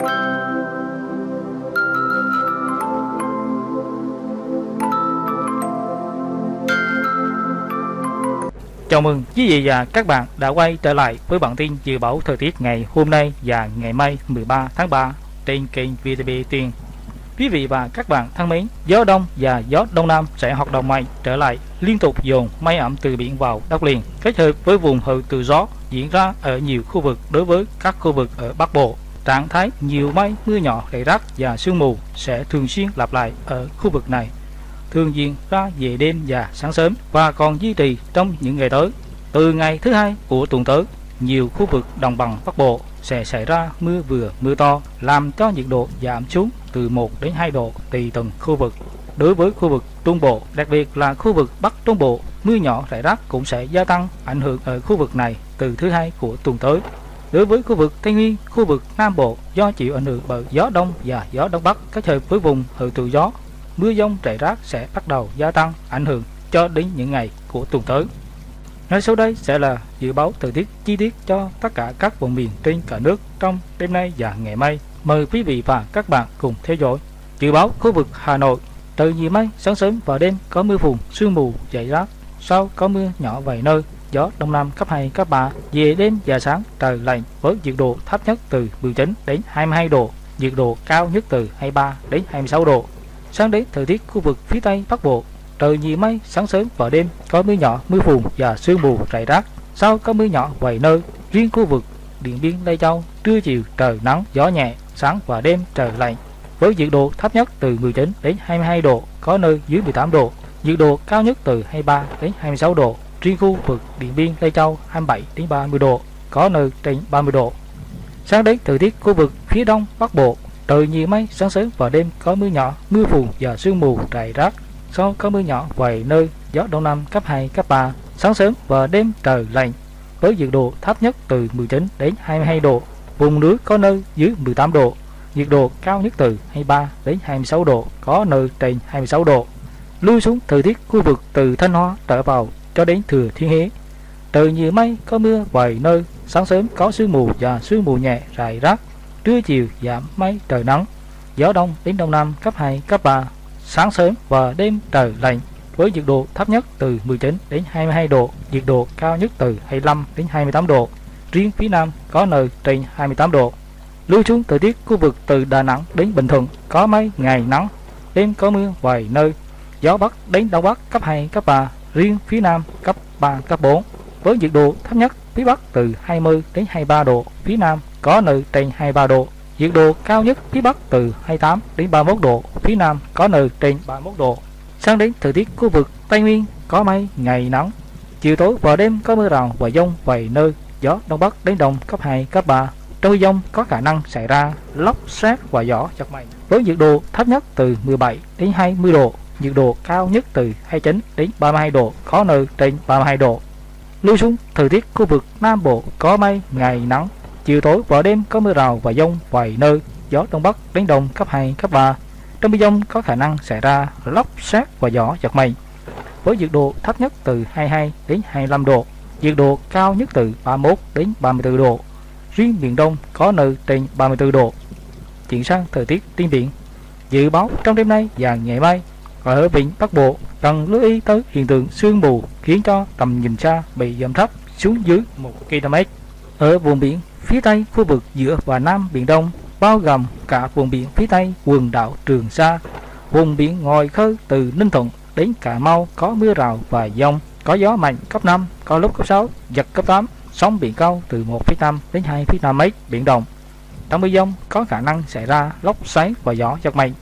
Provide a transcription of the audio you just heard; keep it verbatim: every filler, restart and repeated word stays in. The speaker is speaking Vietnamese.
Chào mừng quý vị và các bạn đã quay trở lại với bản tin dự báo thời tiết ngày hôm nay và ngày mai mười ba tháng ba trên kênh vê tê vê Tiền. Quý vị và các bạn thân mến, gió đông và gió đông nam sẽ hoạt động mạnh trở lại, liên tục dồn mây ẩm từ biển vào đất liền, kết hợp với vùng hội tụ gió diễn ra ở nhiều khu vực đối với các khu vực ở Bắc Bộ. Trạng thái nhiều mây, mưa nhỏ rải rác và sương mù sẽ thường xuyên lặp lại ở khu vực này, thường diễn ra về đêm và sáng sớm và còn duy trì trong những ngày tới. Từ ngày thứ hai của tuần tới, nhiều khu vực đồng bằng Bắc Bộ sẽ xảy ra mưa vừa mưa to, làm cho nhiệt độ giảm xuống từ một đến hai độ tùy từng khu vực. Đối với khu vực Trung Bộ, đặc biệt là khu vực Bắc Trung Bộ, mưa nhỏ rải rác cũng sẽ gia tăng ảnh hưởng ở khu vực này từ thứ hai của tuần tới. Đối với khu vực Tây Nguyên, khu vực Nam Bộ do chịu ảnh hưởng bởi gió đông và gió đông bắc kết hợp với vùng hội tụ gió, mưa dông rải rác sẽ bắt đầu gia tăng ảnh hưởng cho đến những ngày của tuần tới. Ngay sau đây sẽ là dự báo thời tiết chi tiết cho tất cả các vùng miền trên cả nước trong đêm nay và ngày mai. Mời quý vị và các bạn cùng theo dõi. Dự báo khu vực Hà Nội: trời nhiều mây, sáng sớm và đêm có mưa phùn, sương mù rải rác, sau có mưa nhỏ vài nơi, gió đông nam cấp hai, cấp ba. Về đêm và sáng trời lạnh với nhiệt độ thấp nhất từ mười chín đến hai mươi hai độ, nhiệt độ cao nhất từ hai mươi ba đến hai mươi sáu độ. Sang đến thời tiết khu vực phía Tây Bắc Bộ: trời nhiều mây, sáng sớm và đêm có mưa nhỏ, mưa phùn và sương mù rải rác, sau có mưa nhỏ vài nơi. Riêng khu vực Điện Biên, Lai Châu trưa chiều trời nắng, gió nhẹ, sáng và đêm trời lạnh với nhiệt độ thấp nhất từ mười chín đến hai mươi hai độ, có nơi dưới mười tám độ, nhiệt độ cao nhất từ hai mươi ba đến hai mươi sáu độ. Riêng khu vực Điện Biên, Lai Châu hai mươi bảy đến ba mươi độ, có nơi trên ba mươi độ. Sang đến thời tiết khu vực phía Đông Bắc Bộ: trời nhiều mây, sáng sớm và đêm có mưa nhỏ, mưa phùn và sương mù rải rác, sau có mưa nhỏ vài nơi, gió đông nam cấp hai, cấp ba. Sáng sớm và đêm trời lạnh với nhiệt độ thấp nhất từ mười chín đến hai mươi hai độ, vùng núi có nơi dưới mười tám độ, nhiệt độ cao nhất từ hai mươi ba đến hai mươi sáu độ, có nơi trên hai mươi sáu độ. Lui xuống thời tiết khu vực từ Thanh Hóa trở vào cho đến Thừa Thiên Huế: trời nhiều mây, có mưa vài nơi, sáng sớm có sương mù và sương mù nhẹ rải rác, trưa chiều giảm mây trời nắng, gió đông đến đông nam cấp hai, cấp ba. Sáng sớm và đêm trời lạnh với nhiệt độ thấp nhất từ mười chín đến hai mươi hai độ, nhiệt độ cao nhất từ hai mươi lăm đến hai mươi tám độ, riêng phía Nam có nơi trên hai mươi tám độ. Lui xuống thời tiết khu vực từ Đà Nẵng đến Bình Thuận: có mây, ngày nắng, đêm có mưa vài nơi, gió Bắc đến Đông Bắc cấp hai, cấp ba, riêng phía Nam cấp ba, cấp bốn, với nhiệt độ thấp nhất phía Bắc từ hai mươi đến hai mươi ba độ, phía Nam có nơi trên hai mươi ba độ, nhiệt độ cao nhất phía Bắc từ hai mươi tám đến ba mươi mốt độ, phía Nam có nơi trên ba mươi mốt độ. Sang đến thời tiết khu vực Tây Nguyên: có mây, ngày nắng, chiều tối và đêm có mưa rào và dông vài nơi, gió Đông Bắc đến Đông cấp hai, cấp ba. Trong mưa dông có khả năng xảy ra lốc sét và gió giật mạnh, với nhiệt độ thấp nhất từ mười bảy đến hai mươi độ, nhiệt độ cao nhất từ hai mươi chín đến ba mươi hai độ, có nơi trên ba mươi hai độ. Lui xuống thời tiết khu vực Nam Bộ: có mây, ngày nắng, chiều tối và đêm có mưa rào và dông vài nơi, gió Đông Bắc đến Đông cấp hai, cấp ba. Trong mưa dông có khả năng xảy ra lốc sét và gió giật mạnh, với nhiệt độ thấp nhất từ hai mươi hai đến hai mươi lăm độ, nhiệt độ cao nhất từ ba mươi mốt đến ba mươi tư độ, riêng miền Đông có nơi trên ba mươi tư độ. Chuyển sang thời tiết trên biển: dự báo trong đêm nay và ngày mai ở vịnh Bắc Bộ cần lưu ý tới hiện tượng sương mù khiến cho tầm nhìn xa bị giảm thấp xuống dưới một ki lô mét. Ở vùng biển phía Tây khu vực giữa và Nam Biển Đông, bao gồm cả vùng biển phía Tây quần đảo Trường Sa, vùng biển ngoài khơi từ Ninh Thuận đến Cà Mau có mưa rào và dông, có gió mạnh cấp năm, có lúc cấp sáu, giật cấp tám, sóng biển cao từ một phẩy năm đến hai phẩy năm mét, biển động. Trong mưa dông có khả năng xảy ra lốc xoáy và gió giật mạnh,